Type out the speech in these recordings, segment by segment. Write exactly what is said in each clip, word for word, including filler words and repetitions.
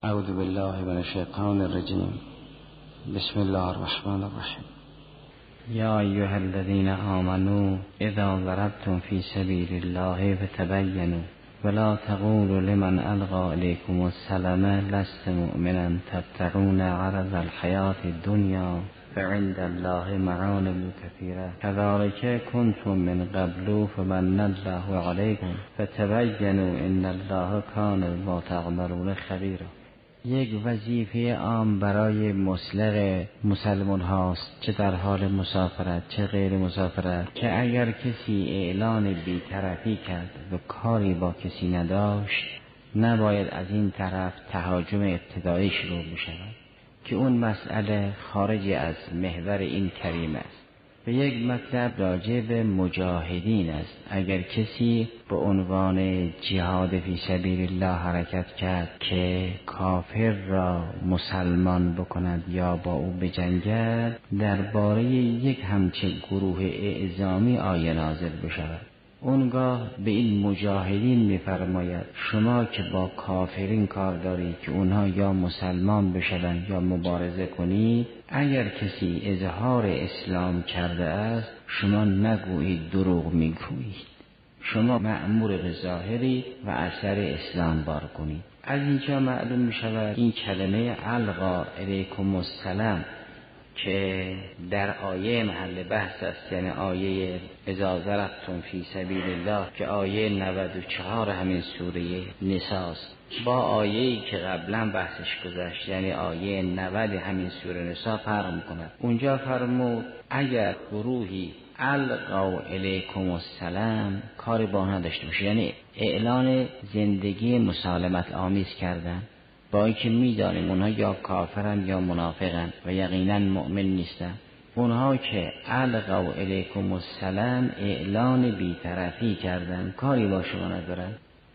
اعوذ بالله من الشیطان الرجیم. بسم الله الرحمن الرحیم. یا ایها الذین آمنوا اذا ضربتم فی سبیل الله فتبینوا ولا تقولوا لمن القى الیکم السلام لست مؤمنا تبتغون عرض الحیاة الدنیا فعند الله مغانم كثيرة كذلك كنتم من قبل فمن الله عليكم فتبينوا ان الله كان بما تعملون خبيرا. یک وظیفه عام برای مسلم مسلمان هاست، چه در حال مسافرت چه غیر مسافرت، که اگر کسی اعلان بی‌طرفی کرد و کاری با کسی نداشت، نباید از این طرف تهاجم ابتدایی شروع بشود که اون مسئله خارج از محور این کریم است. و یک مطلب راجع به مجاهدین است. اگر کسی به عنوان جهاد فی سبیل الله حرکت کرد که کافر را مسلمان بکند یا با او بجنگد، درباره یک همچه گروه اعزامی آیه نازل بشود. اونگاه به این مجاهدین می‌فرماید شما که با کافرین کار دارید که اونها یا مسلمان بشوند یا مبارزه کنید، اگر کسی اظهار اسلام کرده است شما نگویید دروغ میگویید، شما مأمور به ظاهری و اثر اسلام بار کنید. از اینجا معلوم می‌شود این کلمه القا الیکم السلام که در آیه محل بحث است، یعنی آیه اذا ضربتم فی سبیل الله که آیه نود و چهار همین سوره نساست، با آیه‌ای که قبلا بحثش گذشت یعنی آیه نود همین سوره نسا فرق می‌کند. اونجا فرمود اگر گروهی القوا الیکم السلام کاری با آنها داشته باشه، یعنی اعلان زندگی مسالمت آمیز کردن، با اینکه می‌دانیم اونها یا کافرن یا منافقن و یقینا مؤمن نیستن، اونها که القوا الیکم السلام اعلان بی‌طرفی کردن، کاری با شما ندارن،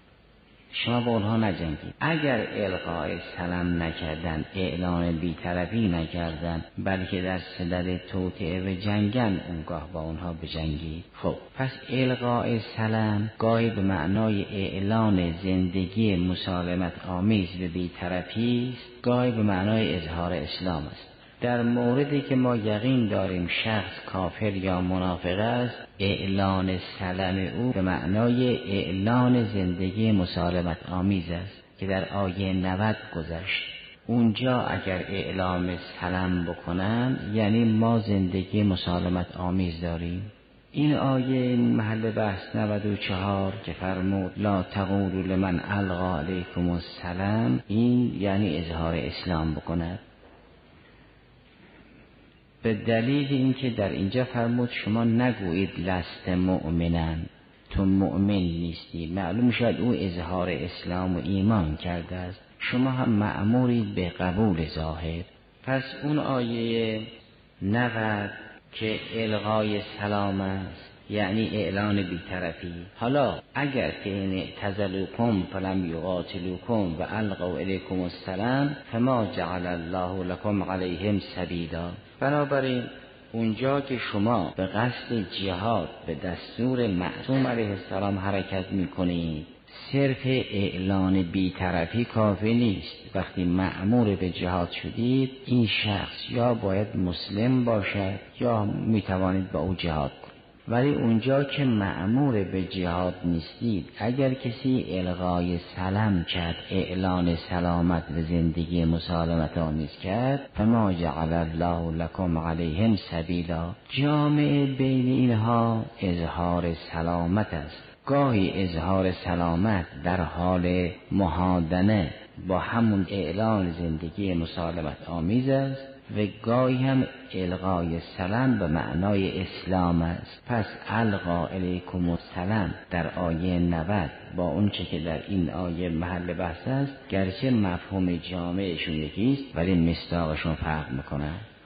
شما با اونها نجنگید. اگر القای سلام نکردن، اعلان بی‌طرفی نکردن، بلکه در صدد توطئه و جنگن، اونگاه با اونها بجنگید. خب پس القای سلام گاهی به معنای اعلان زندگی مسالمت آمیز به بی‌طرفی است، گاهی به معنای اظهار اسلام است. در موردی که ما یقین داریم شخص کافر یا منافق است، اعلان سلام او به معنای اعلان زندگی مسالمت آمیز است که در آیه نود گذشت. اونجا اگر اعلام سلام بکنن یعنی ما زندگی مسالمت آمیز داریم. این آیه محل بحث نود و چهار که فرمود لا تقولوا لمن القی الیکم السلام، این یعنی اظهار اسلام بکند، به دلیل اینکه در اینجا فرمود شما نگویید لست مؤمنن، تو مؤمن نیستی، معلوم شد او اظهار اسلام و ایمان کرده است، شما هم مأمورید به قبول ظاهر. پس اون آیه نود که الغای سلام است یعنی اعلان بی‌طرفی. حالا اگر که این اعتزلوکم فلم یقاتلوکم و القوا الیکم السلام فما جعل الله لكم علیهم سبیلا، بنابراین اونجا که شما به قصد جهاد به دستور معصوم علیه السلام حرکت میکنید، صرف اعلان بی‌طرفی کافی نیست. وقتی مأمور به جهاد شدید، این شخص یا باید مسلم باشد یا میتوانید با او جهاد کنید. ولی اونجا که مأمور به جهاد نیستید، اگر کسی الغای سلام کرد، اعلان سلامت و زندگی مسالمت آمیز کرد، فما جعل الله لكم علیهم سبیلا، جامع بین اینها اظهار سلامت است. گاهی اظهار سلامت در حال محادنه با همون اعلان زندگی مسالمت آمیز است و گاهی هم الغای سلام به معنای اسلام است. پس القا الیکم السلام در آیه نود با اون چه که در این آیه محل بحث است، گرچه مفهوم جامعشون یکیست ولی مصداقشون فرق میکنه.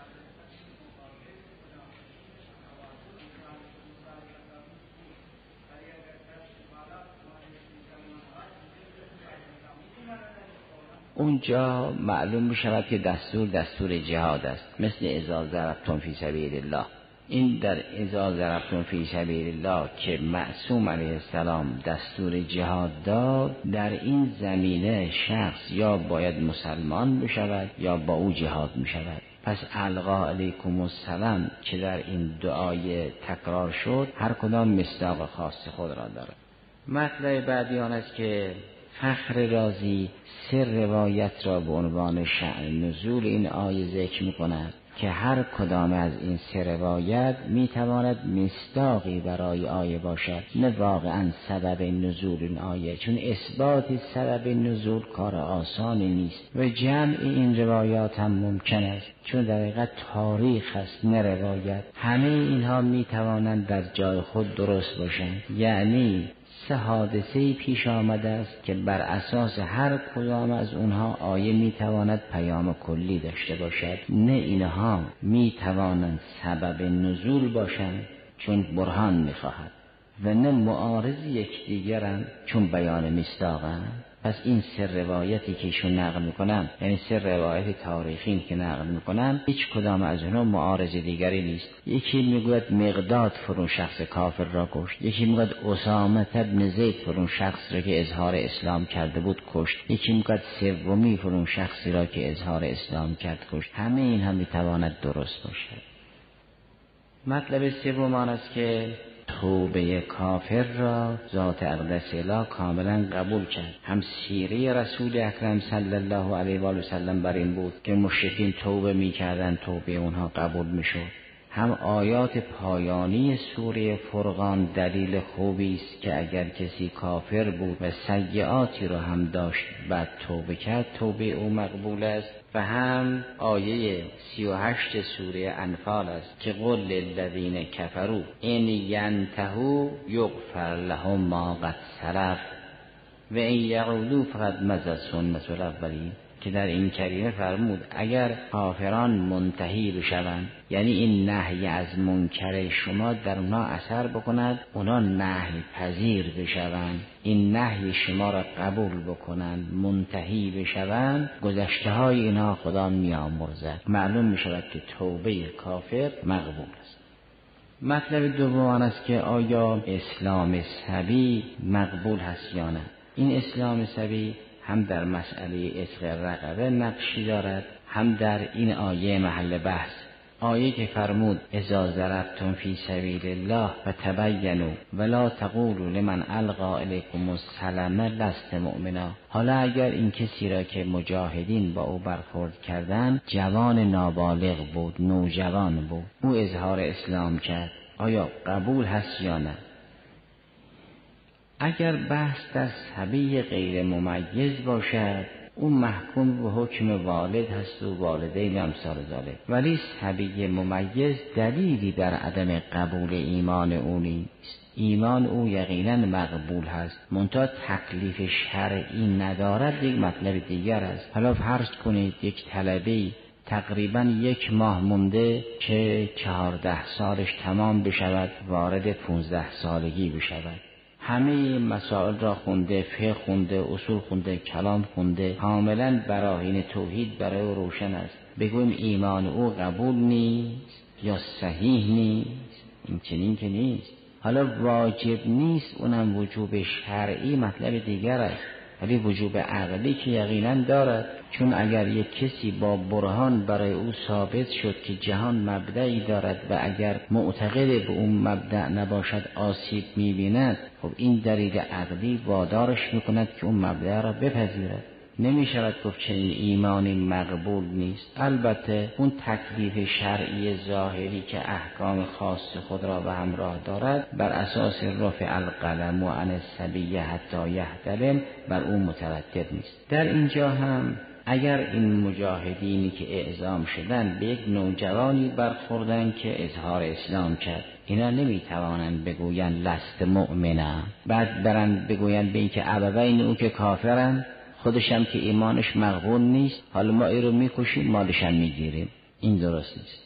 اونجا معلوم می شود که دستور دستور جهاد است، مثل اذا ضربتم فی سبیل الله. این در اذا ضربتم فی سبیل الله که معصوم علیه السلام دستور جهاد داد، در این زمینه شخص یا باید مسلمان بشود یا با او جهاد میشود. پس القا علیکم السلام که در این دعای تکرار شد هر کدام مصداق خاص خود را دارد. مطلب بعدی آن است که فخر رازی سه روایت را به عنوان شأن نزول این آیه ذکر می‌کند که هر کدام از این سه روایت میتواند مصداقی برای آیه باشد، نه واقعا سبب نزول این آیه، چون اثبات سبب نزول کار آسانی نیست و جمع این روایات هم ممکن است، چون در حقیقت تاریخ است نه روایت. همه اینها میتوانند در جای خود درست باشند، یعنی سه حادثه پیش آمده است که بر اساس هر کدام از اونها آیه میتواند پیام کلی داشته باشد، نه اینها میتوانند سبب نزول باشند چون برهان میخواهد و نه معارض یکدیگرند چون بیان مصداقند. پس این سه روایتی که ایشون نقل میکنن، یعنی سه روایت تاریخی که نقل میکنن، هیچ کدام از اونها معارض دیگری نیست. یکی میگوید مقداد فرون شخص کافر را کشت، یکی میگوید اسامه بن زید فرون شخص را که اظهار اسلام کرده بود کشت، یکی میگوید سومی فرون شخصی را که اظهار اسلام کرد کشت. همه اینها میتواند درست باشد. مطلب سوم آن است که توبه کافر را ذات اقدس اله کاملا قبول کرد. هم سیره رسول اکرم صلی الله علیه و آله و سلم بر این بود که مشرکین توبه می‌کردند، توبه اونها قبول می‌شد. هم آیات پایانی سوره فرقان دلیل خوبی است که اگر کسی کافر بود و سیئاتی رو هم داشت بعد توبه کرد، توبه او مقبول است. و هم آیه سی و هشت سوره انفال است که قل للذین کفروا ان ینتهوا یغفر لهم ما قد سلف و ان یعودوا فقد مضت سنت الاولین، که در این کریمه فرمود اگر کافران منتهی بشوند، یعنی این نهی از منکر شما در اونا اثر بکند، اونا نهی پذیر بشوند، این نهی شما را قبول بکنند، منتهی بشوند، گذشته های اینا خدا میامرزد. معلوم میشود که توبه کافر مقبول است. مطلب دوم آن است که آیا اسلام صبی مقبول هست یا نه. این اسلام صبی هم در مسئله عتق رقبه نقشی دارد، هم در این آیه محل بحث. آیه که فرمود اذا ضربتم فی سبیل الله فتبینوا ولا تقولوا لمن القی الیکم السلام لست مؤمنا. حالا اگر این کسی را که مجاهدین با او برخورد کردند جوان نابالغ بود، نوجوان بود، او اظهار اسلام کرد، آیا قبول هست یا نه؟ اگر بحث در صبی غیر ممیز باشد اون محکوم به حکم والد هست و والدین امثال ذالک، ولی صبی ممیز دلیلی در عدم قبول ایمان او نیست. ایمان او یقینا مقبول هست، منتها تکلیف شرعی ندارد، یک مطلب دیگر است. حالا فرض کنید یک طلبی تقریبا یک ماه مونده که چهارده سالش تمام بشود، وارد پونزده سالگی بشود، همه مسائل را خونده، فقه خونده، اصول خونده، کلام خونده، کاملا براهین توحید برای او روشن است. بگویم ایمان او قبول نیست یا صحیح نیست؟ این چنین که نیست. حالا واجب نیست، اونم وجوب شرعی مطلب دیگر است، ولی وجوب عقلی که یقینا دارد. چون اگر یک کسی با برهان برای او ثابت شد که جهان مبدعی دارد و اگر معتقد به اون مبدع نباشد آسیب می‌بیند، خب این دلیل عقلی وادارش می‌کند که اون مبدع را بپذیرد. نمی شود گفت چنین ایمانی مقبول نیست. البته اون تکلیف شرعی ظاهری که احکام خاص خود را به همراه دارد بر اساس رفع القلم و عن الصبی حتی یحتلم بر اون مترتب نیست. در اینجا هم اگر این مجاهدینی که اعزام شدن به یک نوجوانی برخوردن که اظهار اسلام کرد، اینا نمیتوانند بگویند لست مؤمنا، بعد برند بگویند به این که ابوین او که کافرن، خودشم که ایمانش مقبول نیست، حالا ما ای رو میکشیم مالشم میگیریم. این درست نیست.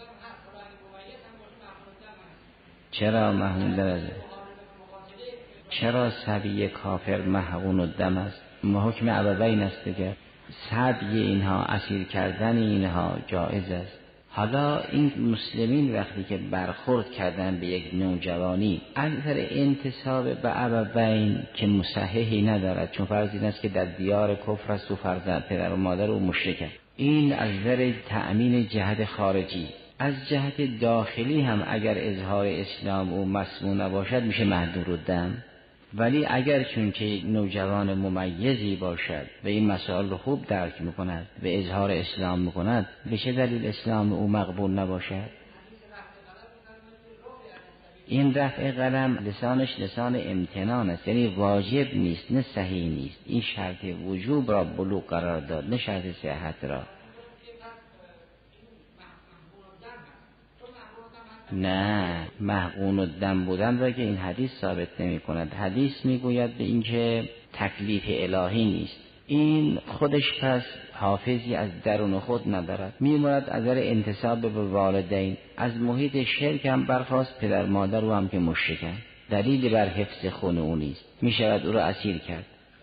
چرا محمول درزه؟ چرا سبی کافر محقون الدم است؟ حکم ابوین است دیگه. سبی اینها، اسیر کردن اینها جایز است. حالا این مسلمین وقتی که برخورد کردن به یک نوجوانی از نظر انتساب به ابوین که مصححی ندارد، چون فرض این است که در دیار کفر است و فرزند پدر و مادر او مشرک است، این از نظر تأمین جهت خارجی. از جهت داخلی هم اگر اظهار اسلام او مسموع نباشد میشه محظور الدم. ولی اگر چون که نوجوان ممیزی باشد و این مسائل رو خوب درک میکند و اظهار اسلام میکند، به چه دلیل اسلام او مقبول نباشد؟ این رفع قلم لسانش لسان امتنان است، یعنی واجب نیست نه صحیح نیست. این شرط وجوب را بلوغ قرار داد نه شرط صحت را. نه، محقون الدم بودن را که این حدیث ثابت نمی کند. حدیث می گوید به این که تکلیف الهی نیست. این خودش پس حافظی از درون خود ندارد، می مورد از در انتساب به والدین. از محیط شرک هم برخاست، پدر مادر او هم که مشرکن، دلیل بر حفظ خون او نیست، می شود او را اسیر کرد.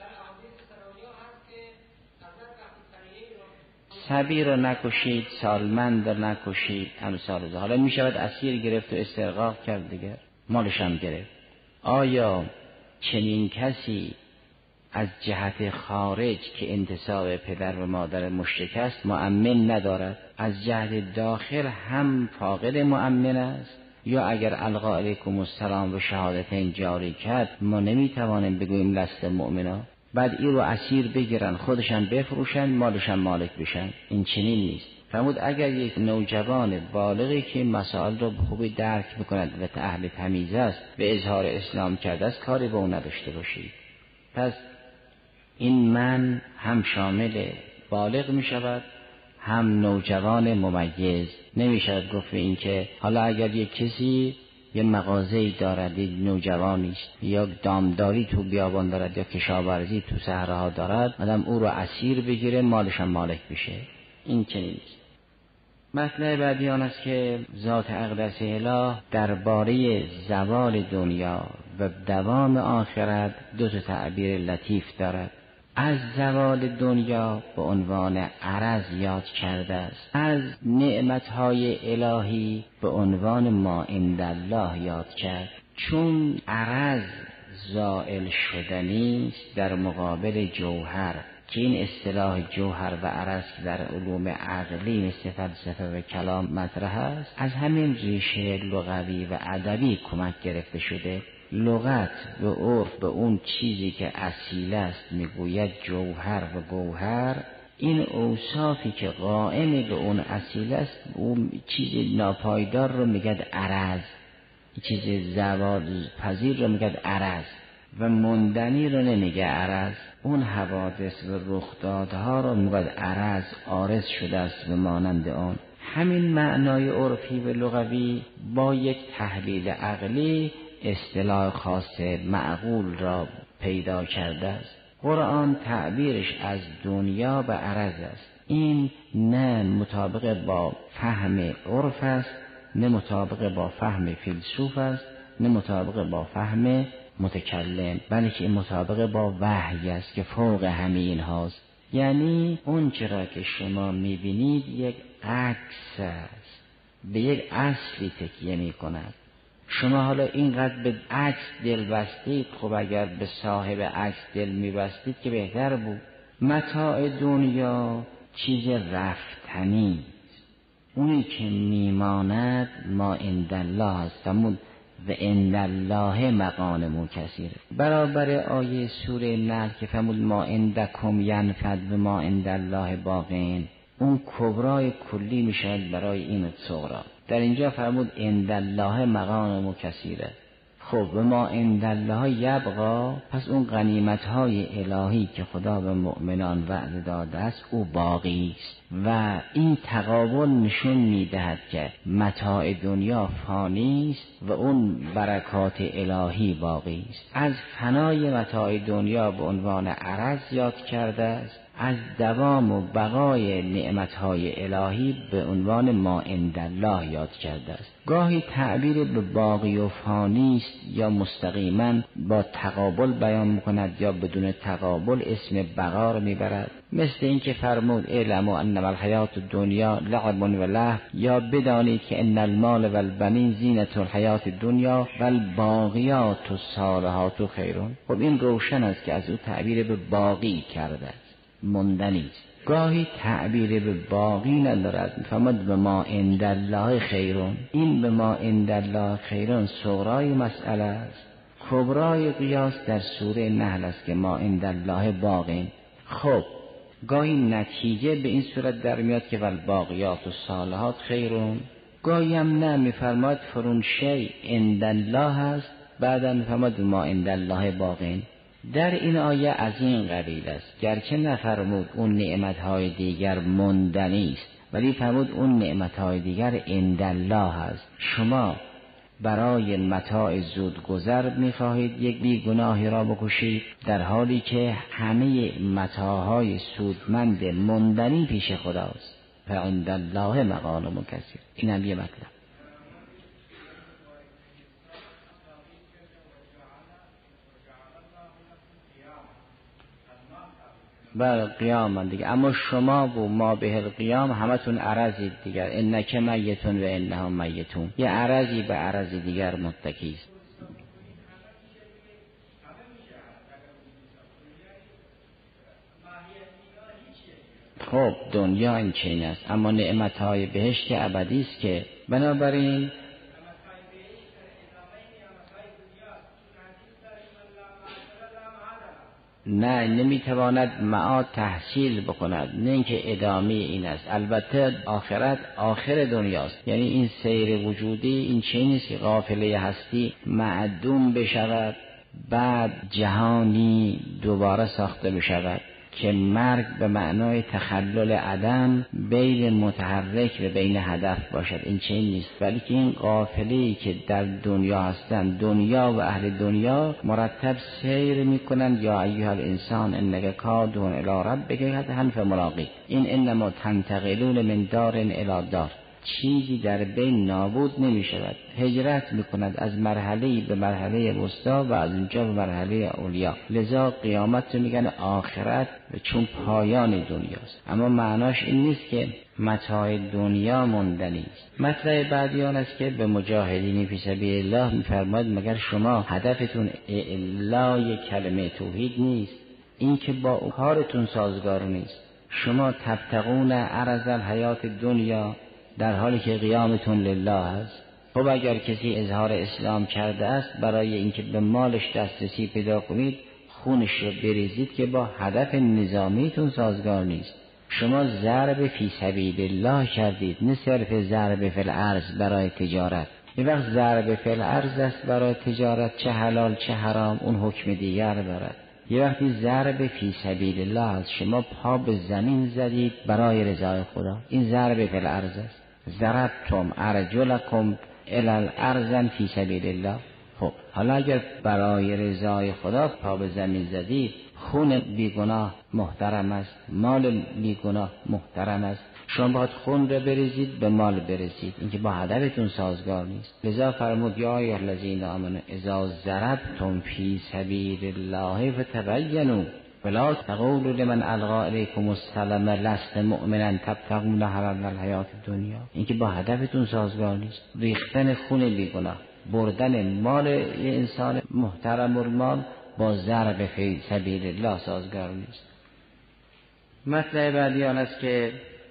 صبی را نکشید، سالمند را نکشید، امثال ذلک. حالا می شود اسیر گرفت و استرقاق کرد دیگر، مالش هم گرفت. آیا چنین کسی از جهت خارج که انتساب پدر و مادر مشرک است مؤمن ندارد، از جهت داخل هم فاقد مؤمن است؟ یا اگر القا علیکم السلام و شهادتین جاری کرد ما نمیتوانیم بگوییم لست مؤمنا، بعد این رو اسیر بگیرن، خودشان بفروشن، مالشان مالک بشن؟ این چنین نیست. فرمود اگر یک نوجوان بالغی که مسائل رو خوبی درک میکند و اهل تمیز است به اظهار اسلام کرده است، کاری به اون نداشته باشید. پس این من هم شامل بالغ می شود هم نوجوان ممیز. نمی شود گفت به این که حالا اگر یک کسی یه مغازه‌ای دارد، یک نوجوانی است، یا دامداری تو بیابان دارد یا کشاورزی تو صحراها دارد، آدم او رو اسیر بگیره مالش هم مالک بشه، این چنین نیست. مطلب بعدی آن است که ذات اقدس اله درباره زوال دنیا و دوام آخرت دو تا تعبیر لطیف دارد. از زوال دنیا به عنوان عرض یاد کرده است، از نعمتهای الهی به عنوان ما عندالله یاد کرد. چون عرض زائل شدنی است در مقابل جوهر، که این اصطلاح جوهر و عرض در علوم عقلی مثل فلسفه و کلام مطرح است، از همین ریشه لغوی و ادبی کمک گرفته شده. لغت و عرف به اون چیزی که اصیل است میگوید جوهر و گوهر. این اوصافی که قائم به اون اصیل است، اون چیز ناپایدار رو میگد عرض، چیز زوال پذیر رو میگد عرض و مندنی رو نمیگه عرض. اون حوادث و رخدادها رو میگد عرض، عارض شده است و مانند آن. همین معنای عرفی و لغوی با یک تحلیل عقلی اصطلاح خاص معقول را پیدا کرده است. قرآن تعبیرش از دنیا به عرض است. این نه مطابق با فهم عرف است، نه مطابق با فهم فیلسوف است، نه مطابق با فهم متکلم، بلکه مطابق با وحی است که فوق همه این هاست. یعنی اون چرا که شما میبینید یک عکس است، به یک اصلی تکیه میکند. شما حالا اینقدر به عکس دل بستید، خب اگر به صاحب عکس دل میبستید که بهتر بود. متاع دنیا چیز رفتنی، اونی که میماند ما عندالله است و عندالله مغانم کثیره. برابر آیه سوره نحل که فرمود ما عندکم ینفد و ما عندالله باقین، اون کبرای کلی میشد برای این صغرا. در اینجا فرمود عندالله مغانم کثیره. خب و ما عندالله یبقا، پس اون غنیمت‌های الهی که خدا به مؤمنان وعده داده است او باقی است. و این تقابل نشون می‌دهد که متاع دنیا فانی است و اون برکات الهی باقی است. از فنای متاع دنیا به عنوان عرض یاد کرده است از دوام و بقای نعمتهای الهی به عنوان ما عندالله یاد کرده است. گاهی تعبیر به باقی و فانی است یا مستقیما با تقابل بیان میکند یا بدون تقابل اسم بقا را میبرد، مثل اینکه فرمود اعلموا انما الحیات الدنیا لعب و لهو، یا بدانید که ان المال و البنین زینت الحیات الدنیا و الباقیات الصالحات خیر. خب این روشن است که از او تعبیر به باقی کرده است، ماندنی است. گاهی تعبیر به باقی ندارد، میفهمد به ما عندالله خیرون. این به ما عندالله خیرون صغرای مسئله است. کبرای قیاس در سوره نحل است که ما عندالله باقین. خب گاهی نتیجه به این صورت در میاد که والباقیات الصالحات خیرون، گاهی هم نه، میفرماد فرون شی عندالله است، بعدا میفرماد ما عندالله باقین. در این آیه از این قبیل است، گرچه نفرمود اون نعمتهای دیگر ماندنی است، ولی فرمود اون نعمتهای دیگر عندالله است. شما برای متاع زود گذر میخواهید یک بیگناهی را بکشید، در حالی که همه متاعهای سودمند ماندنی پیش خداست. فعندالله مغانم کثیر. این هم یه مطلب. بله قیام دیگه، اما شما و ما به القیام همتون عرضید دیگر، انک میتون و انهم میتون، یه عرضی به عرضی دیگر متکی است. خب دنیا این چین است، اما نعمتهای بهشت ابدی است که بنابراین نه نمیتواند معاد تحصیل بکند، نه اینکه ادامه این است. البته آخرت آخر دنیاست، یعنی این سیر وجودی این چه نیست که قافله هستی معدوم بشود بعد جهانی دوباره ساخته بشود که مرگ به معنای تخلل عدم بین متحرک و بین هدف باشد. این چه نیست، ولی که این قافله‌ای که در دنیا هستند، دنیا و اهل دنیا مرتب سیر میکنند. یا ایها الانسان انک کادح الی ربک حتما فملاقیه. این انما تنتقلون من دار الی دار، چیزی در بین نابود نمی شود، هجرت می کند از مرحله به مرحله وسطی و از اونجا به مرحله اولیا. لذا قیامت رو میگن آخرت، چون پایان دنیاست، اما معناش این نیست که متاع دنیا ماندنی است. مطلب بعدی آن است که به مجاهدین فی سبیل الله میفرماید مگر شما هدفتون اعلای کلمه توحید نیست؟ این که با کارتون سازگار نیست. شما تبتغون عرض الحیات دنیا در حالی که قیامتون لله است. خب اگر کسی اظهار اسلام کرده است برای اینکه به مالش دسترسی پیدا کنید، خونش رو بریزید که با هدف نظامیتون سازگار نیست. شما ضرب فی سبیل الله کردید، نه صرف ضرب فی الارض برای تجارت. یه وقت ضرب فی الارض است برای تجارت، چه حلال چه حرام اون حکم دیگر دارد. یه وقتی ضرب فی سبیل الله است، شما پا به زمین زدید برای رضای خدا، این ضرب فی الارض است. ضربتم ارجلکم الی الارض فی سبیل الله. خب حالا اگر برای رضای خدا پا به زمین زدید، خون بیگناه محترم است، مال بیگناه محترم است، شما باید خون رو بریزید به مال برسید، اینکه با هدفتون سازگار نیست. لذا فرمود یا ایها الذین آمنوا اذا ضربتم فی سبیل الله فتبینوا ولا تقولوا لمن القى الیکم السلام لست مؤمنا تبتغون عرض الحیات الدنیا. اینکه با هدفتون سازگار نیست. ریختن خون بیگناه، بردن مال یه انسان محترم المال با ضرب فی سبیل الله سازگار نیست. مطلب بعدی آن است که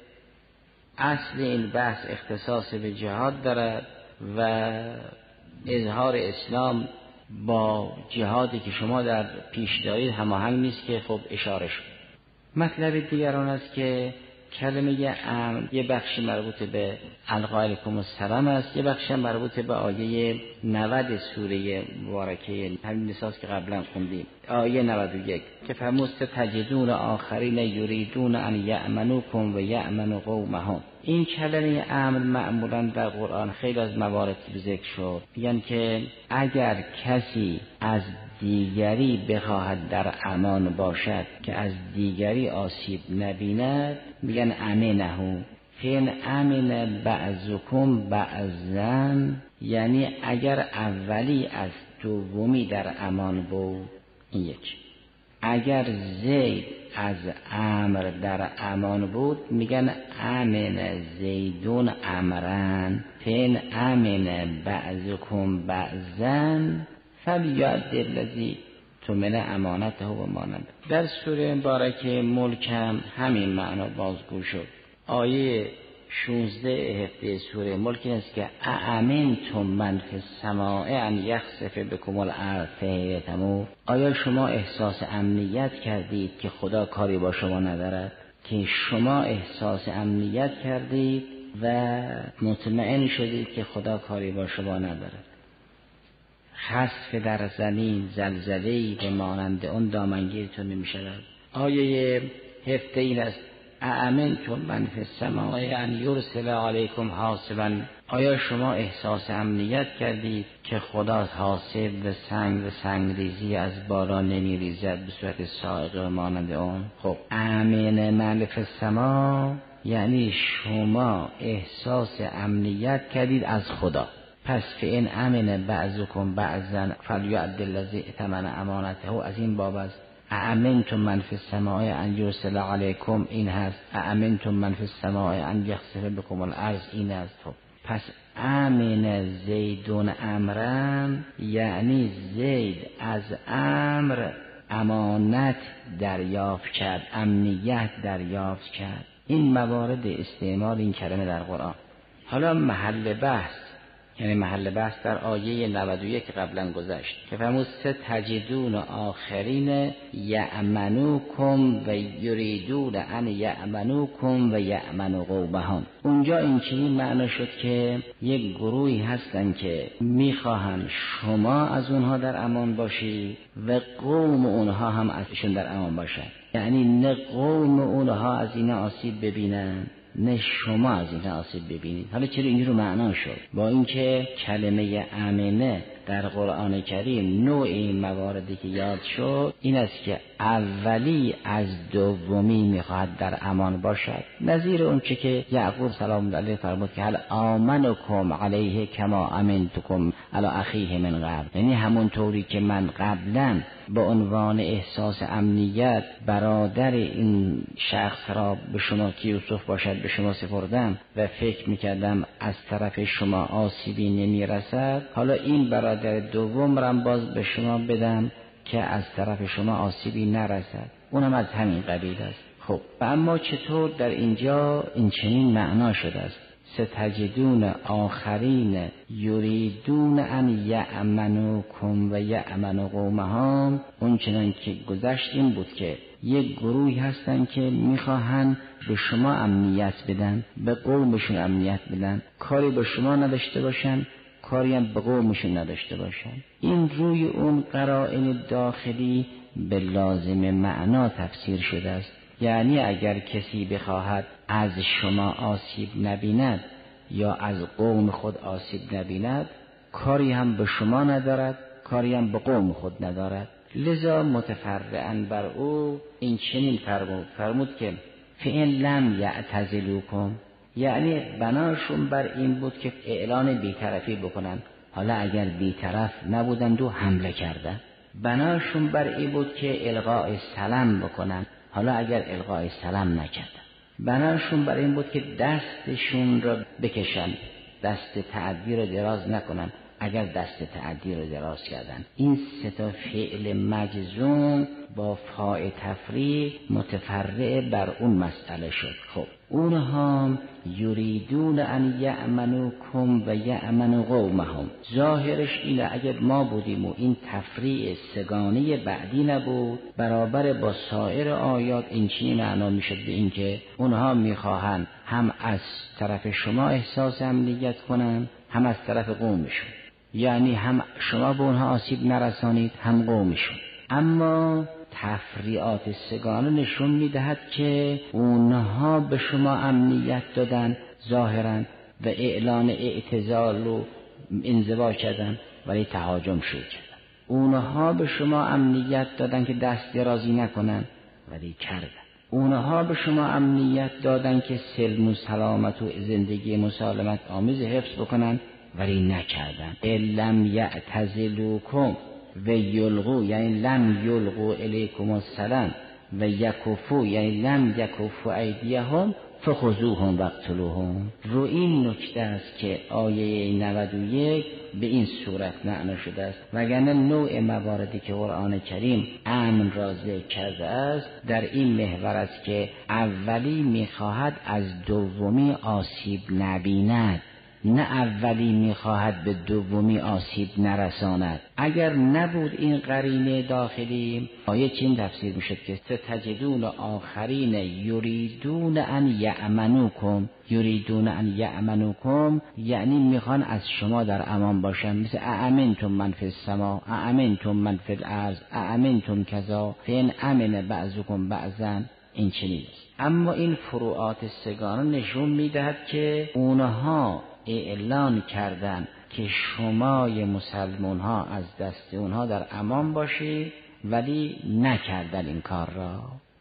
اصل این بحث اختصاص به جهاد دارد و اظهار اسلام با جهادی که شما در پیش دارید هماهنگ نیست که خب اشاره شد. مطلب دیگر آن است که کلمه امن یه بخشی مربوط به القا الیکم السلام است، یه بخشی مربوط به آیه نود سوره مبارکه همین نساس که قبلا خوندیم، آیه نود و یک که فرمود تجدون آخرین یریدون ان یأمنوکم و یأمنوا قومهم. این کلمه امر معمولا در قرآن خیلی از موارد ذکر شد، میگن که اگر کسی از دیگری بخواهد در امان باشد که از دیگری آسیب نبیند، میگن امنه. فین امن بعضکم بعضا، یعنی اگر اولی از دومی در امان بود. این یک. اگر زید از امر در امان بود، میگن امن زیدون امرن. فین امن بعضکم بعضا فلیؤدی الذی اؤتمن امانته و مانند. در سوره مبارکه ملک هم همین معنا بازگو شد. آیه شانزده هفته سوره ملک است که اامنتم من فی السماء ان یخسف بکم الارض فیتمور. آیا شما احساس امنیت کردید که خدا کاری با شما ندارد؟ که شما احساس امنیت کردید و مطمئن شدید که خدا کاری با شما ندارد. خسف در زمین، زلزله‌ای به مانند اون دامنگیرتون نمی شود. آیه هفته این است اامنتم من فی السماء ان یرسل علیکم حاصبا. آیا شما احساس امنیت کردید که خدا حاصب و سنگ و سنگریزی از بالا نمی ریزد به صورت صاعقه و مانند اون؟ خب امن من فی السماء یعنی شما احساس امنیت کردید از خدا. پس فین امن بعضکم بعضا فلیؤدی الذی ائتمن امانته. از این باب است اامنتم من فی السماء ان یرسل علیکم، این هست. اامنتم من فی السماء ان یخسف بکم الارض، این است. پس امن زیدون امرن یعنی زید از امر امانت دریافت کرد، امنیت دریافت کرد. این موارد استعمال این کلمه در قرآن. حالا محل بحث، یعنی محل بحث در آیه نود و یک قبلا گذشت که فرمود ستجدون آخرین یأمنوکم و یریدون ان یأمنوکم و یأمنوا قومهم. اونجا این چنین معنا شد که یک گروهی هستن که میخواهن شما از اونها در امان باشی و قوم اونها هم ازشون در امان باشن. یعنی نه قوم اونها از اینا آسیب ببینن نه شما از این آسیب ببینید. حالا چرا این رو معنا شد؟ با اینکه کلمه امنه در قرآن کریم نوع این مواردی که یاد شد این است که اولی از دومی میخواهد در امان باشد، نظیر اون چه که یعقوب سلام الله علیه فرمود که هل آمنکم علیه کما امنتکم علی اخیه من قبل. یعنی همون طوری که من قبلا به عنوان احساس امنیت برادر این شخص را به شما که یوسف باشد به شما سپردم و فکر میکردم از طرف شما آسیبی نمیرسد، حالا این برادر دوم را باز به شما بدم که از طرف شما آسیبی نرسد، اونم از همین قبیل است. خب اما چطور در اینجا این چنین معنا شده است؟ ستجدون آخرین یریدون ان یأمنوکم و یأمنوا قومهم. اون چنان که گذشت این بود که یک گروهی هستن که میخواهن به شما امنیت بدن، به قومشون امنیت بدن، کاری به شما نداشته باشن، کاری هم به قومشون نداشته باشن. این روی اون قرائن داخلی به لازم معنا تفسیر شده است. یعنی اگر کسی بخواهد از شما آسیب نبیند یا از قوم خود آسیب نبیند، کاری هم به شما ندارد، کاری هم به قوم خود ندارد. لذا متفرعاً بر او این چنین فرمود فرمود که فإن لم یعتزلوکم، یعنی بناشون بر این بود که اعلان بیطرفی بکنن. حالا اگر بیطرف نبودند و حمله کردن، بناشون بر این بود که القاء سلام بکنن. حالا اگر القاء سلام نکردن، بناشون بر این بود که دستشون را بکشن، دست تعدی را دراز نکنن اگر دست تعدی را دراز کردن. این سه تا فعل مجزوم با فاء تفریق متفرع بر اون مسئله شد. خب اونها یریدون ان یأمنوکم و یأمنوا قومهم، ظاهرش اینه اگر ما بودیم و این تفریع سگانه بعدی نبود، برابر با سایر آیات این چنین معنا میشد به این که اونها میخواهند هم از طرف شما احساس امنیت کنن هم از طرف قومشون، یعنی هم شما به اونها آسیب نرسانید هم قومشون. اما تفریعات سگانه نشون میدهد که اونها به شما امنیت دادن، ظاهرا و اعلان اعتزال و انزوا کردن ولی تهاجم شروع کردن. اونها به شما امنیت دادن که دست درازی نکنن ولی کردن. اونها به شما امنیت دادن که سلم و سلامت و زندگی مسالمت آمیز حفظ بکنن ولی نکردن. لم یعتزلوکم و یلغو یعنی لم یلغو الیکم السلام و یکفو یعنی لم یکفو ایدیهم فخذوهم واقتلوهم. رو این نکته است که آیه نود و یک به این صورت معنا شده است، وگرنه نوع مواردی که قرآن کریم امن را ذکر کرده است در این محور است که اولی میخواهد از دومی آسیب نبیند، نه اولی میخواهد به دومی آسیب نرساند. اگر نبود این قرینه داخلی، آیه چین تفسیر میشد که ستجدون آخرین یریدون ان یأمنوکم. یریدون ان یأمنوکم یعنی میخوان از شما در امان باشن، مثل اامنتم من فی السماء، اامنتم من فی الارض، اامنتم کذا فین امن بعضکم بعضا. این چنین است. اما این فروعات سگانه نشون میدهد که اونها اعلان کردن که شمای مسلمان ها از دست اونها در امان باشید ولی نکردن این کار را.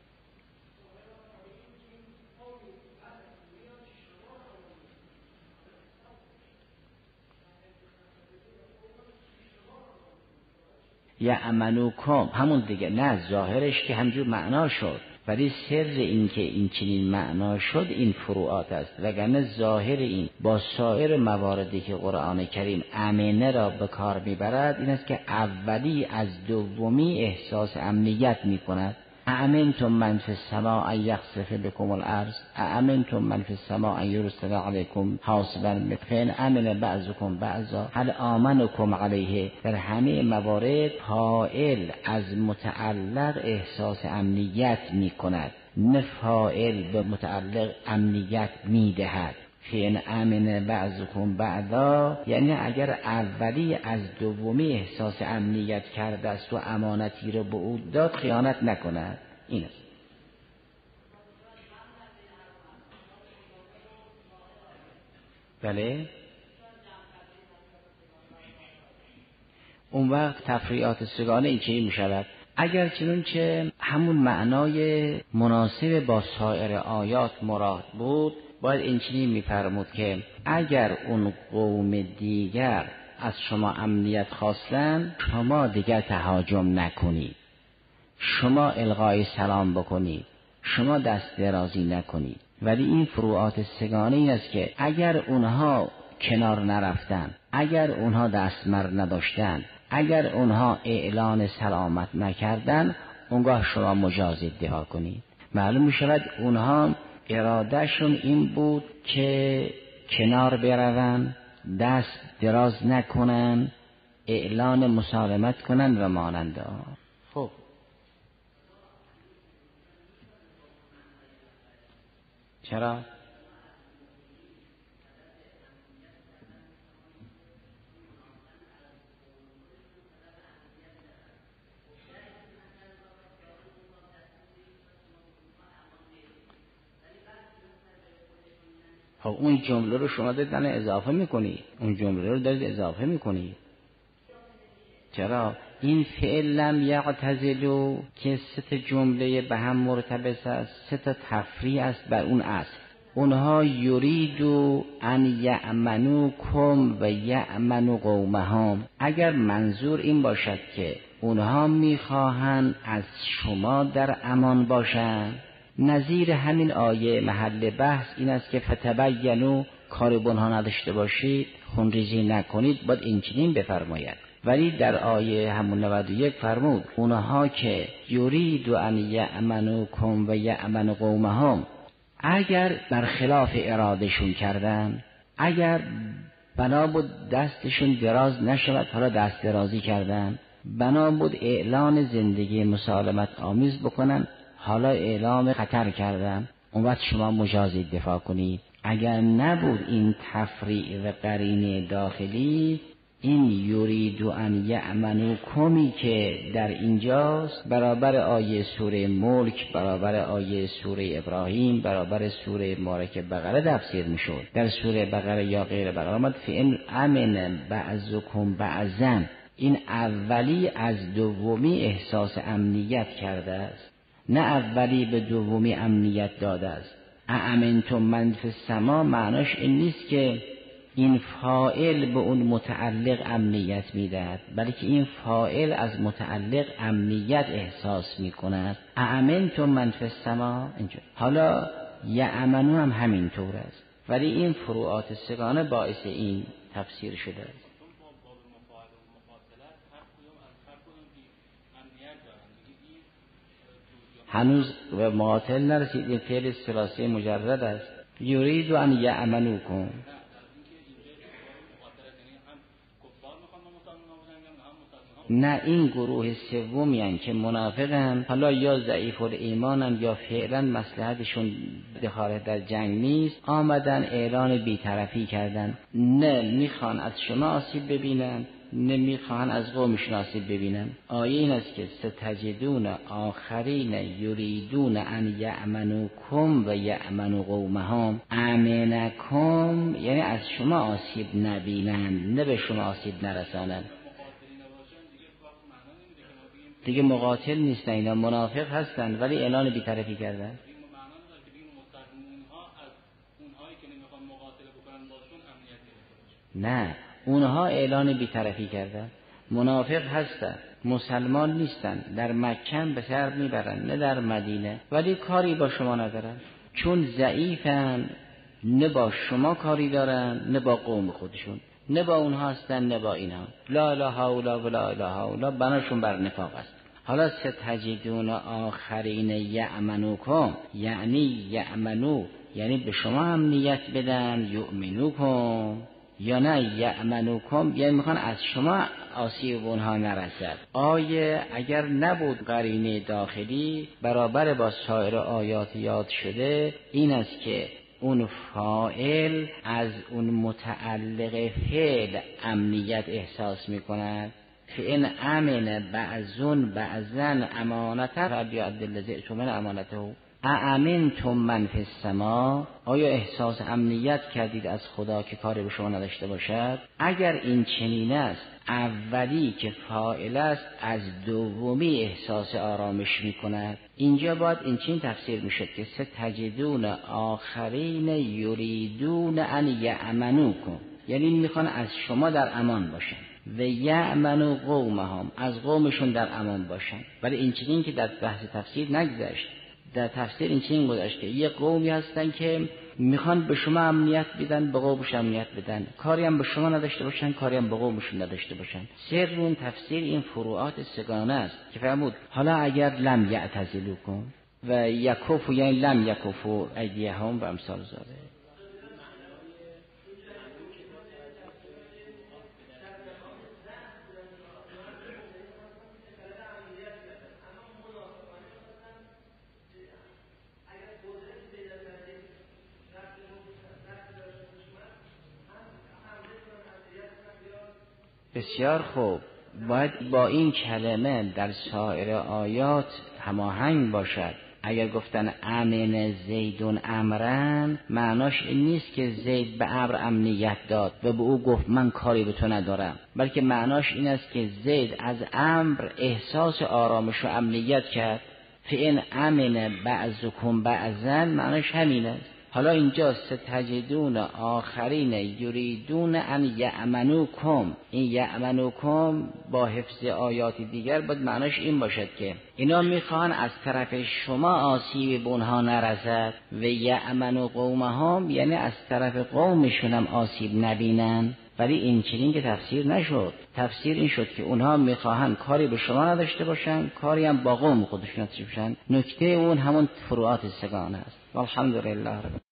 یأمنوکم همون دیگه، نه ظاهرش که همجور معنا شد ولی سر این که این چنین معنا شد این فروعات است، وگرنه ظاهر این با سایر مواردی که قرآن کریم امنه را به کار میبرد این است که اولی از دومی احساس امنیت میکند. اامنتم من فی السماء ان یخسف بكم الارض، اامنتم من فی السماء ان یرسل علیکم حاصبا فین امن بعضکم بعضا هل آمنکم علیه. در همه موارد فاعل از متعلق احساس امنیت می کند، نه فاعل به متعلق امنیت می دهد. فین امن بعضکم بعضا یعنی اگر اولی از دومی احساس امنیت کرده است و امانتی را به او داد خیانت نکند. این است. بله اون وقت تفریعات سگانه این چه می شود؟ اگر چنانچه همون معنای مناسب با سایر آیات مراد بود باید این چنین می‌فرمود که اگر اون قوم دیگر از شما امنیت خواستن شما دیگر تهاجم نکنید، شما الغای سلام بکنید، شما دست درازی نکنید. ولی این فروعات سگانه این است که اگر اونها کنار نرفتن، اگر اونها دستمر نداشتن، اگر اونها اعلان سلامت نکردن اونگاه شما مجاز ادعا کنید. معلوم می شود اونها ارادهشون این بود که کنار برون، دست دراز نکنن، اعلان مسالمت کنن و مانند آن. خب چرا؟ خب اون جمله رو شما دارید اضافه میکنید، اون جمله رو دارید اضافه میکنید. چرا؟ این فعل لم یعتزلوا که سه تا جمله به هم مرتبط است، سه تا تفریع است بر اون اصل. اونها یریدو ان یأمنوکم و یأمنوا قومهم. اگر منظور این باشد که اونها میخواهند از شما در امان باشند، نظیر همین آیه محل بحث این است که فتبینوا، کار بنها نداشته باشید، خونریزی نکنید، باید این چنین بفرماید. ولی در آیه همون نود و یک فرمود اونها که یرید ان یأمنوکم و یأمن قومهم، اگر برخلاف ارادشون کردن، اگر بنا بود دستشون دراز نشود حالا دست درازی کردن، بنا بود اعلان زندگی مسالمت آمیز بکنن حالا اعلام خطر کردن، اون وقت شما مجاز دفاع کنید. اگر نبود این تفریع و قرینه داخلی این یرید ان یأمنوکمی که در اینجاست برابر آیه سوره ملک، برابر آیه سوره ابراهیم، برابر سوره مبارکه بقره تفسیر میشد. در سوره بقره یا غیر بقره آمد فإن امن بعضکم بعضا، این اولی از دومی احساس امنیت کرده است، نه اولی به دومی امنیت داده است. اامنتم من فی السما معناش این نیست که این فاعل به اون متعلق امنیت میدهد، بلکه این فاعل از متعلق امنیت احساس میکند. اامنتم من فی السما اینجا. حالا یأمنو هم همین طور است، ولی این فروعات سگانه باعث این تفسیر شده است. هنوز به معاطل نرسید، این فعل ثلاثی مجرد است. یرید ان یأمنوکم. نه، این گروه سومی هستند که منافقن، حالا یا ضعیف الایمانن یا فعلا مصلحتشون دخالت در جنگ نیست، آمدن اعلان بی‌طرفی کردن، نه میخوان از شما آسیب ببینن نه میخوان از قومشون آسیب ببینن. آیه این است که ستجدون آخرین یریدون ان یأمنوکم و یأمنوا قومهم. امنکم یعنی از شما آسیب نبینن، نه به شما آسیب نرسانن. دیگه مقاتل نیستن، اینا منافق هستن ولی اعلان بی‌طرفی کردن. نه، اونها اعلان بی‌طرفی کردن، منافق هستن، مسلمان نیستن، در مکه به سر میبرن نه در مدینه، ولی کاری با شما ندارن، چون ضعیفن، نه با شما کاری دارن نه با قوم خودشون، نه با اونها هستن نه با اینها. لا اله الا و لا اله الا بناشون بر نفاق است. حالا ستجدون آخرین یأمنوکم یعنی یأمنو یعنی به شما امنیت بدن، یؤمنوکم یا نه یأمنوکم یعنی میخوان از شما آسیب اونها نرسد. آیه اگر نبود قرینه داخلی برابر با سایر آیات یاد شده، این است که اون فاعل از اون متعلق فعل امنیت احساس میکند. فإن امن بعضون بعضن امانته فلیؤدی الذی اؤتمن امانته. اامنتم من فی السما، آیا احساس امنیت کردید از خدا که کاری به شما نداشته باشد؟ اگر این چنین است، اولی که فاعل است از دومی احساس آرامش می کند. اینجا باید این چنین تفسیر می شد که ستجدون آخرین یریدون ان یأمنوکم، یعنی میخوان از شما در امان باشن، و یأمنوا قومهم از قومشون در امان باشن. ولی این چنین که در بحث تفسیر نگذشت، در تفسیر این چنین گذاشت که یه قومی هستن که میخوان به شما امنیت بدن، به قومش امنیت بدن، کاری هم به شما نداشته باشن، کاری هم به قومشون نداشته باشن. سر اون تفسیر این فروعات سگانه است که فرمود حالا اگر لم یعتزلوکم و یکفوا یعنی لم یکفوا ایدیهم و امثال ذالک. بسیار خوب، باید با این کلمه در سایر آیات هماهنگ باشد. اگر گفتن امن زیدون امرن، معناش این نیست که زید به امر امنیت داد و به او گفت من کاری به تو ندارم، بلکه معناش این است که زید از امر احساس آرامش و امنیت کرد. فإن امن بعضکم بعضا معناش همین است. حالا اینجا ستجدون آخرین یریدون ان یأمنوکم، این یأمنوکم با حفظ آیات دیگر باید معناش این باشد که اینا میخوان از طرف شما آسیب به اونها نرسد، و یأمنوا قومهم یعنی از طرف قومشون هم آسیب نبینن. ولی این چنین که تفسیر نشد. تفسیر این شد که اونها میخواهن کاری به شما نداشته باشن، کاری هم با قوم خودشون نداشته باشن. نکته اون همون فروعات سگانه است. والحمدلله.